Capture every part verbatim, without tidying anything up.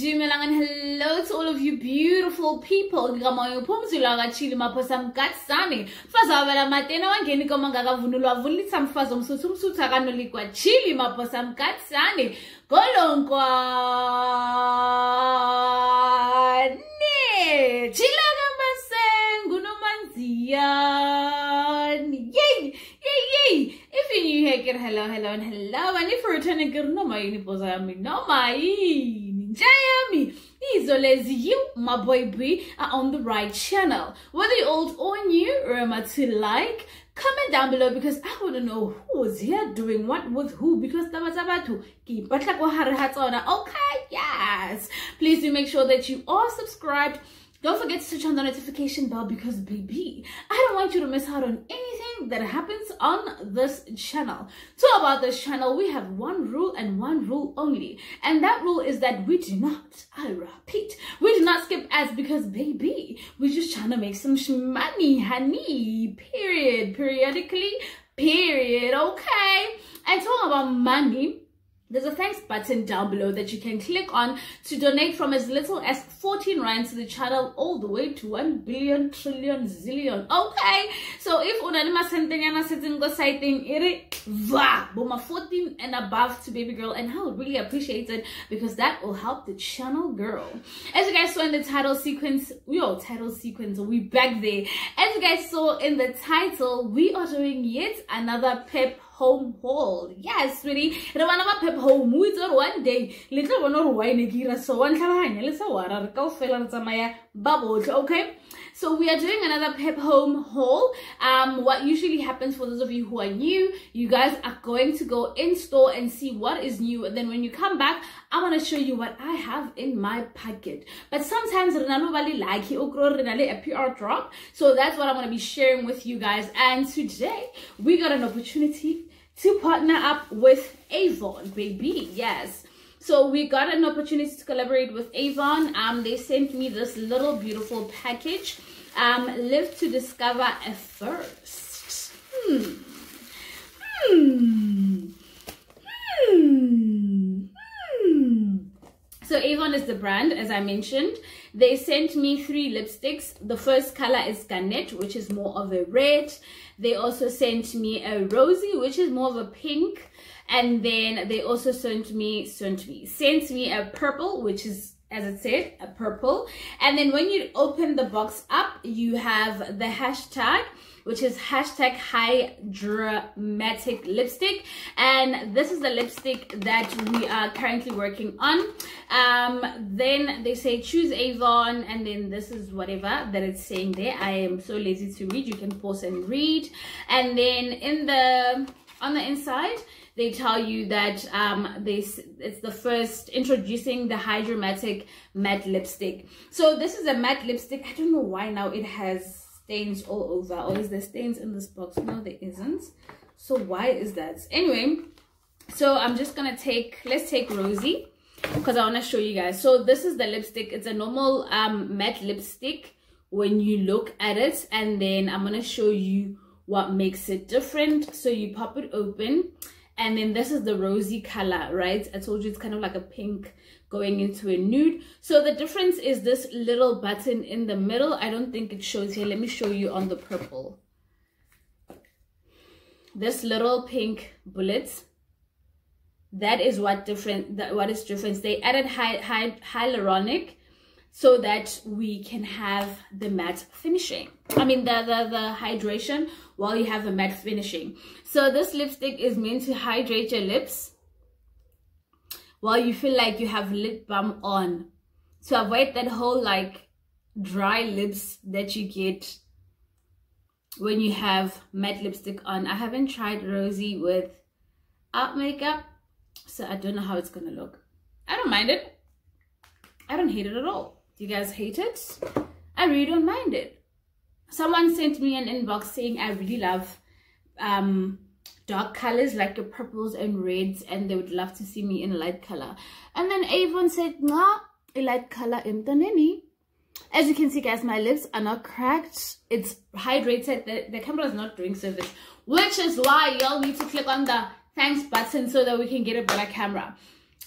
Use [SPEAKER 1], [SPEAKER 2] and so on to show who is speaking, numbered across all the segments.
[SPEAKER 1] Dumelang and hello to all of you beautiful people. Ngikamoya uphumzula kachili maphosa mgatsani. Fazawela matena wangeni koma ngakavunulwa vulitsa mfazo msuthu msuthu akanolikwa chili maphosa mgatsani. Golonkwa ne chilanga masengu no manziyani. Yay! Yay! Yay! If you're new here, get hello, hello, and hello. And if you're returning, get no my uniposami, no my Jayami. Izolezi, you, my boy B, are on the right channel. Whether you're old or new, remember to like, comment down below because I want to know who is here doing what with who because Tabazabatu. Okay, yes. Please do make sure that you are subscribed. Don't forget to switch on the notification bell because baby, I don't want you to miss out on anything that happens on this channel. So about this channel, we have one rule and one rule only. And that rule is that we do not, I repeat, we do not skip ads because baby, we're just trying to make some money, honey, period, periodically, period, okay? And talking about money, there's a thanks button down below that you can click on to donate from as little as fourteen rand to the channel all the way to one billion trillion zillion. Okay, so if unanima sentengana setting go sighting iri va boma fourteen and above to baby girl, and I would really appreciate it because that will help the channel girl. As you guys saw in the title sequence, we all title sequence, we back there. As you guys saw in the title, we are doing yet another pep home haul. Yes, sweetie. Ramanama pep home. We did one day. Little one or wine gira so one kahanya. Let's water. Go fill on some bubbles. Okay. So we are doing another pep home haul. Um, what usually happens for those of you who are new, you guys are going to go in store and see what is new, and then when you come back, I want to show you what I have in my packet. But sometimes nobody like a P R drop, so that's what I'm going to be sharing with you guys. And today we got an opportunity to partner up with Avon, baby. Yes. So we got an opportunity to collaborate with Avon. Um, they sent me this little beautiful package. Um, live to discover a first. Hmm. Hmm. Hmm. Hmm. So Avon is the brand, as I mentioned. They sent me three lipsticks. The first color is Garnet, which is more of a red. They also sent me a rosy, which is more of a pink. And then they also sent me, sent me, sent me a purple, which is, as it said, a purple. And then when you open the box up, you have the hashtag, which is hashtag Hydra-matic lipstick. And this is the lipstick that we are currently working on. Um, then they say choose Avon, and then this is whatever that it's saying there. I am so lazy to read. You can pause and read. And then in the, on the inside, they tell you that um, they, it's the first introducing the Hydra-matic matte lipstick. So this is a matte lipstick. I don't know why now it has stains all over. Or is there stains in this box? No, there isn't. So why is that? Anyway, so I'm just going to take, let's take Rosie because I want to show you guys. So this is the lipstick. It's a normal um, matte lipstick when you look at it. And then I'm going to show you what makes it different. So you pop it open. And then this is the rosy color, right? I told you it's kind of like a pink going into a nude. So the difference is this little button in the middle. I don't think it shows here. Let me show you on the purple. This little pink bullet, that is what different, that what is different. They added hy hy hyaluronic so that we can have the matte finishing. I mean the, the, the hydration while you have a matte finishing. So this lipstick is meant to hydrate your lips while you feel like you have lip balm on, to avoid that whole like dry lips that you get when you have matte lipstick on. I haven't tried Rosie without makeup, so I don't know how it's gonna look. I don't mind it. I don't hate it at all. Do you guys hate it? I really don't mind it. Someone sent me an inbox saying I really love um dark colors like your purples and reds, and they would love to see me in a light color. And then Avon said, nah, a light color in the nini. As you can see, guys, my lips are not cracked. It's hydrated. The, the camera is not doing service, which is why y'all need to click on the thanks button so that we can get a better camera.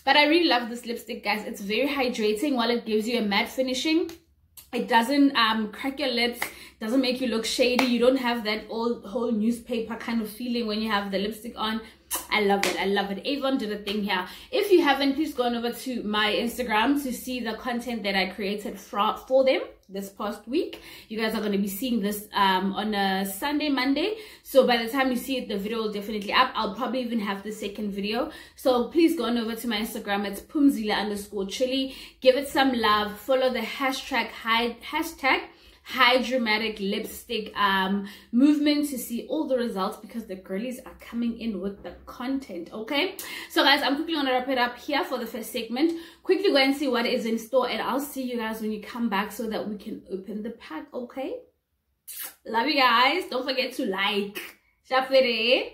[SPEAKER 1] But I really love this lipstick, guys. It's very hydrating while it gives you a matte finishing. It doesn't um crack your lips, doesn't make you look shady. You don't have that old whole newspaper kind of feeling when you have the lipstick on. I love it. I love it. Avon did a thing here. If you haven't, please go on over to my Instagram to see the content that I created for, for them this past week. You guys are going to be seeing this um on a Sunday, Monday. So by the time you see it, the video will definitely up. I'll probably even have the second video. So please go on over to my Instagram. It's Phumzile underscore chili. Give it some love. Follow the hashtag high hashtag high dramatic lipstick um movement to see all the results, because the girlies are coming in with the content. Okay, so guys, I'm quickly gonna wrap it up here for the first segment. Quickly go and see what is in store, and I'll see you guys when you come back so that we can open the pack. Okay, love you guys. Don't forget to like. Shafere.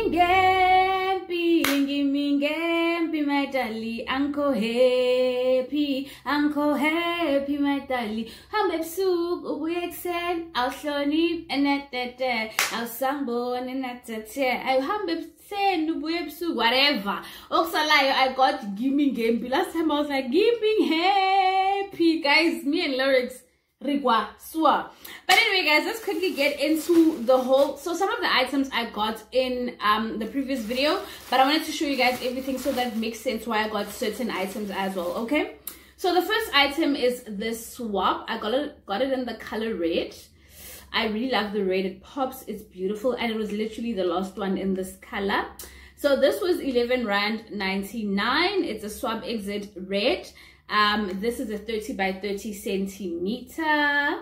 [SPEAKER 1] ngempi, gimme ngempi, my darling. Uncle happy, uncle happy, my darling. Hambe busuku ubuye ekuseni, awuhloniphi enetete, awusangiboni enetete. Awuhambe ekuseni ubuye ebusuku, whatever. Okusalayo I got gimme ngempi. Last time I was like gimme happy. Guys, me and lyrics rigwa swa. But anyway guys, let's quickly get into the whole. So some of the items I got in um the previous video, but I wanted to show you guys everything so that it makes sense why I got certain items as well. Okay, so the first item is this swap. I got it got it in the color red. I really love the red. It pops, it's beautiful, and it was literally the last one in this color. So this was eleven rand ninety-nine. It's a swap exit red. Um, this is a thirty by thirty centimeter.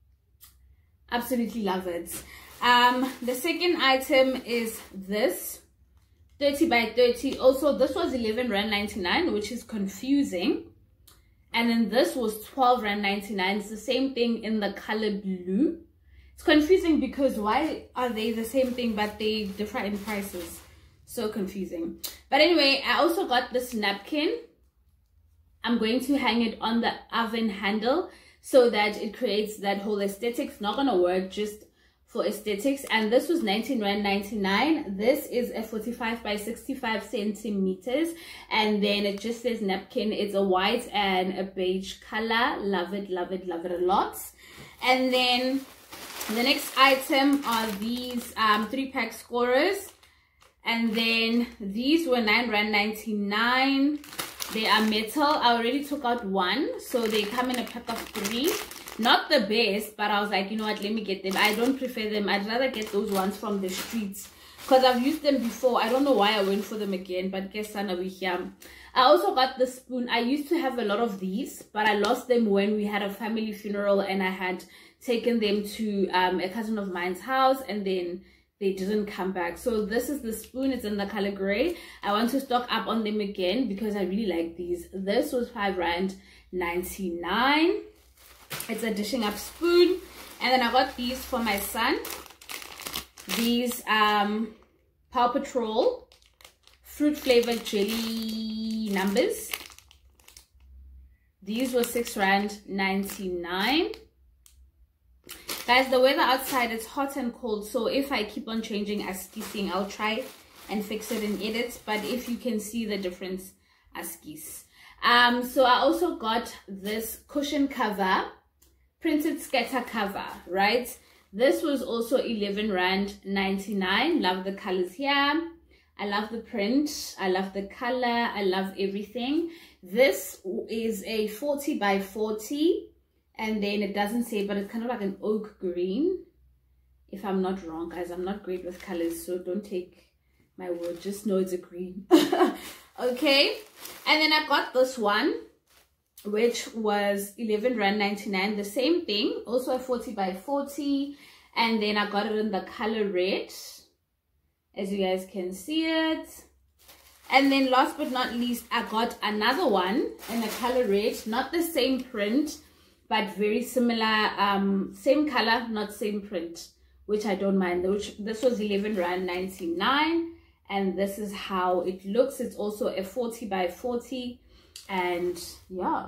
[SPEAKER 1] Absolutely love it. Um, the second item is this thirty by thirty. Also, this was eleven rand ninety-nine, which is confusing. And then this was twelve rand ninety-nine. It's the same thing in the color blue. It's confusing because why are they the same thing but they differ in prices? So confusing. But anyway, I also got this napkin. I'm going to hang it on the oven handle so that it creates that whole aesthetic. It's not going to work just for aesthetics. And this was nineteen rand ninety-nine. This is a forty-five by sixty-five centimeters. And then it just says napkin. It's a white and a beige color. Love it, love it, love it a lot. And then the next item are these um, three pack scorers. And then these were nine rand ninety-nine. They are metal. I already took out one, so they come in a pack of three. Not the best, but I was like, you know what, let me get them. I don't prefer them. I'd rather get those ones from the streets because I've used them before. I don't know why I went for them again, but guess sana we here. I also got the spoon. I used to have a lot of these, but I lost them when we had a family funeral and I had taken them to um, a cousin of mine's house, and then they didn't come back. So this is the spoon. It's in the color gray. I want to stock up on them again because I really like these. This was five rand ninety-nine. It's a dishing up spoon. And then I got these for my son. These um Paw Patrol fruit flavored jelly numbers. These were six rand ninety-nine. Guys, the weather outside is hot and cold, so if I keep on changing askis, I'll try and fix it in edit. But if you can see the difference, askis. Um, so I also got this cushion cover, printed scatter cover, right? This was also eleven rand ninety-nine. Love the colors here. I love the print. I love the color. I love everything. This is a forty by forty. And then it doesn't say, but it's kind of like an oak green, if I'm not wrong, guys. I'm not great with colors, so don't take my word, just know it's a green. Okay, and then I got this one, which was eleven rand ninety-nine. The same thing, also a forty by forty, and then I got it in the color red, as you guys can see it. And then last but not least, I got another one in the color red, not the same print, but very similar, um same color, not same print, which I don't mind. Which this was eleven rand ninety-nine, and this is how it looks. It's also a forty by forty, and yeah,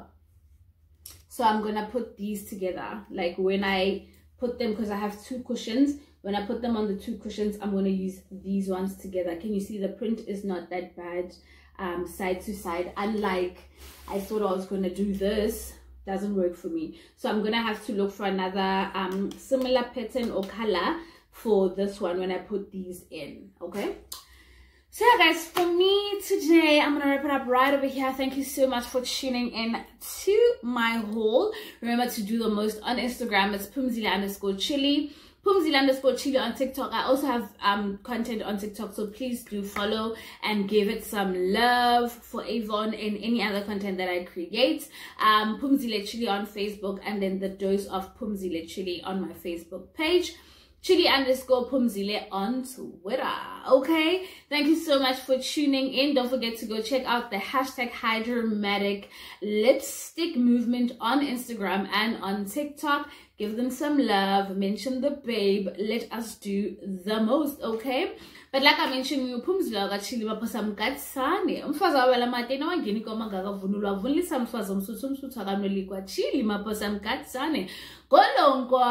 [SPEAKER 1] so I'm gonna put these together. Like when I put them, because I have two cushions, when I put them on the two cushions, I'm gonna use these ones together. Can you see the print is not that bad, um side to side, unlike I thought I was gonna do this. Doesn't work for me, so I'm gonna have to look for another um similar pattern or color for this one when I put these in. Okay, so yeah guys, for me today, I'm gonna wrap it up right over here. Thank you so much for tuning in to my haul. Remember to do the most on Instagram. It's Phumzile underscore chili, Phumzile underscore chili on TikTok. I also have um content on TikTok, so please do follow and give it some love for Avon and any other content that I create. Um, Phumzile chili on Facebook, and then the dose of Phumzile chili on my Facebook page. Chili underscore Phumzile on Twitter. Okay, thank you so much for tuning in. Don't forget to go check out the hashtag Hydromatic lipstick movement on Instagram and on TikTok. give them some love, mention the babe, let us do the most, okay? But like I mentioned, you pumzila kachili mapasam katsane. Umfaza wala matena wangeni koma gaga vunulu avunlisa mfaza umsutu umsutu akanoli kwa chili mapasam katsane. Kolongwa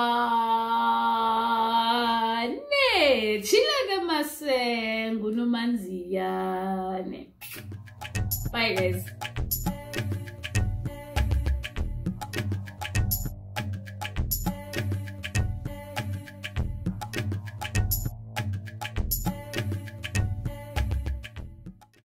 [SPEAKER 1] ne chilage masengu numanziyane. Bye guys.